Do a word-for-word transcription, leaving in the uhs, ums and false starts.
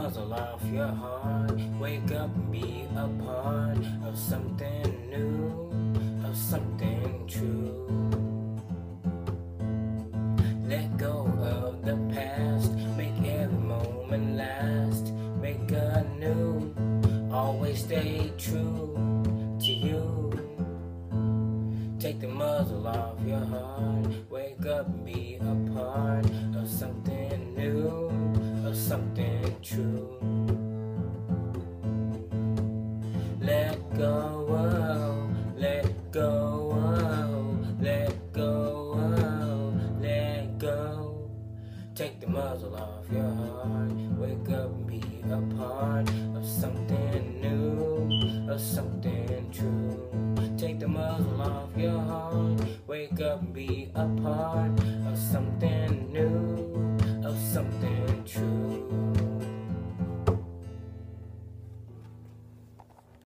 muzzle off your heart. Wake up and be a part of something new, of something true. Let go of the past, make every moment last. Make anew, always stay true to you. Take the muzzle off your heart. Wake up and be a part of something new, of something true. Let go of, let go of, let go of, let go. Take the muzzle off your heart. Wake up and be a part of something new, of something true. Take the muzzle off your heart. Wake up and be a part of something